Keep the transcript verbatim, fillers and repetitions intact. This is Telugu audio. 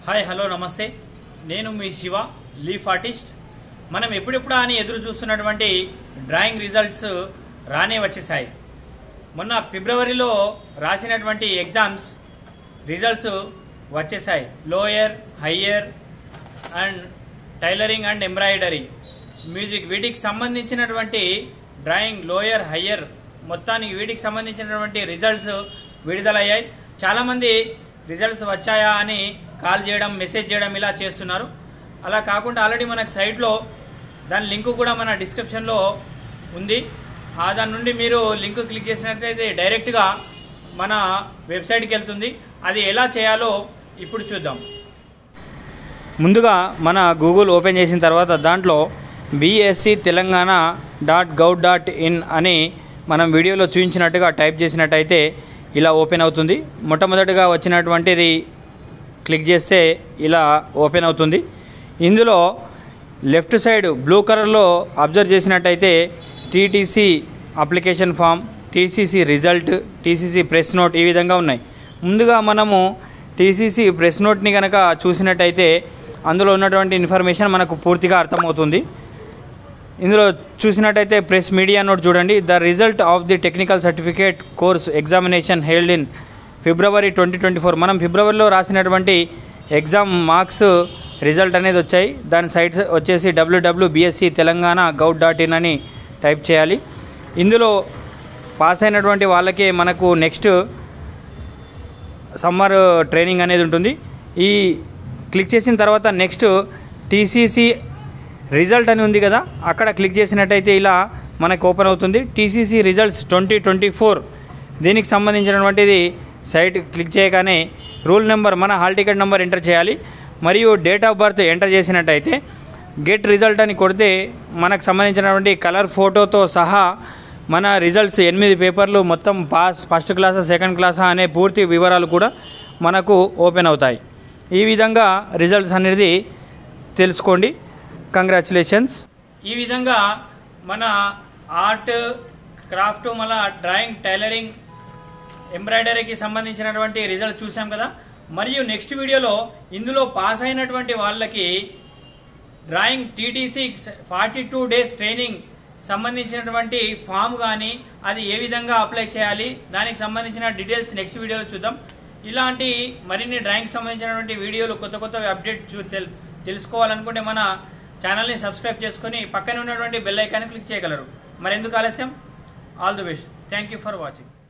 హాయ్ హలో నమస్తే నేను మీ శివ లీఫ్ ఆర్టిస్ట్ మనం ఎప్పుడెప్పుడు అని ఎదురు చూస్తున్నటువంటి డ్రాయింగ్ రిజల్ట్స్ రానే వచ్చేసాయి. మొన్న ఫిబ్రవరిలో రాసినటువంటి ఎగ్జామ్స్ రిజల్ట్స్ వచ్చేసాయి. Lower, higher and tailoring and embroidery, music వీటికి సంబంధించినటువంటి డ్రాయింగ్ లోయర్, హయ్యర్ మొత్తానికి వీటికి సంబంధించినటువంటి రిజల్ట్స్ విడుదలయ్యాయి. చాలా మంది రిజల్ట్స్ వచ్చాయా అని కాల్ చేయడం, మెసేజ్ చేయడం ఇలా చేస్తున్నారు. అలా కాకుండా ఆల్రెడీ మనకు సైట్లో దాని లింక్ కూడా మన డిస్క్రిప్షన్లో ఉంది. ఆ దాని నుండి మీరు లింక్ క్లిక్ చేసినట్లయితే డైరెక్ట్గా మన వెబ్సైట్కి వెళ్తుంది. అది ఎలా చేయాలో ఇప్పుడు చూద్దాం. ముందుగా మన గూగుల్ ఓపెన్ చేసిన తర్వాత దాంట్లో BSC Telangana dot gov dot in అని మనం వీడియోలో చూపించినట్టుగా టైప్ చేసినట్టయితే ఇలా ఓపెన్ అవుతుంది. మొట్టమొదటిగా వచ్చినటువంటిది క్లిక్ చేస్తే ఇలా ఓపెన్ అవుతుంది. ఇందులో లెఫ్ట్ సైడ్ బ్లూ కలర్లో అబ్జర్వ్ చేసినట్టయితే TTC application form, TCC result, TCC press note ఈ విధంగా ఉన్నాయి. ముందుగా మనము టీసీసీ ప్రెస్ నోట్ని కనుక చూసినట్టయితే అందులో ఉన్నటువంటి ఇన్ఫర్మేషన్ మనకు పూర్తిగా అర్థమవుతుంది. ఇందులో చూసినట్టయితే ప్రెస్ మీడియా నోట్ చూడండి. The result of the technical certificate course examination held in February twenty twenty four మనం ఫిబ్రవరిలో రాసినటువంటి ఎగ్జామ్ మార్క్స్ రిజల్ట్ అనేది వచ్చాయి. దాని సైట్ వచ్చేసి WWW BSC Telangana gov dot in అని టైప్ చేయాలి. ఇందులో పాస్ అయినటువంటి వాళ్ళకే మనకు నెక్స్ట్ సమ్మర్ ట్రైనింగ్ అనేది ఉంటుంది. ఈ క్లిక్ చేసిన తర్వాత నెక్స్ట్ టీసీసీ రిజల్ట్ అని ఉంది కదా, అక్కడ క్లిక్ చేసినట్టయితే ఇలా మనకు ఓపెన్ అవుతుంది. TCC results twenty twenty four దీనికి సంబంధించినటువంటిది సైట్ క్లిక్ చేయగానే రూల్ నెంబర్, మన హాల్ టికెట్ నెంబర్ ఎంటర్ చేయాలి. మరియు డేట్ ఆఫ్ బర్త్ ఎంటర్ చేసినట్టయితే గెట్ రిజల్ట్ అని కొడితే మనకు సంబంధించినటువంటి కలర్ ఫోటోతో సహా మన రిజల్ట్స్ ఎనిమిది పేపర్లు మొత్తం పాస్, ఫస్ట్ క్లాసా సెకండ్ క్లాసా అనే పూర్తి వివరాలు కూడా మనకు ఓపెన్ అవుతాయి. ఈ విధంగా రిజల్ట్స్ అనేది తెలుసుకోండి. కంగ్రాచులేషన్స్. ఈ విధంగా మన ఆర్ట్, క్రాఫ్ట్, మళ్ళా డ్రాయింగ్, టైలరింగ్, ఎంబ్రాయిడరీకి సంబంధించినటువంటి రిజల్ట్ చూసాం కదా. మరియు నెక్స్ట్ వీడియోలో ఇందులో పాస్ అయినటువంటి వాళ్ళకి drawing TTC forty two days training సంబంధించినటువంటి ఫామ్ కానీ అది ఏ విధంగా అప్లై చేయాలి దానికి సంబంధించిన డీటెయిల్స్ నెక్స్ట్ వీడియోలో చూద్దాం. ఇలాంటి మరిన్ని డ్రాయింగ్ సంబంధించినటువంటి వీడియోలు కొత్త కొత్త అప్డేట్ తెలుసుకోవాలనుకుంటే మన ఛానల్ని సబ్స్క్రైబ్ చేసుకుని పక్కన ఉన్నటువంటి బెల్ ఐకాన్ క్లిక్ చేయగలరు. మరెందుకు ఆలస్యం? All the best. Thank you for watching.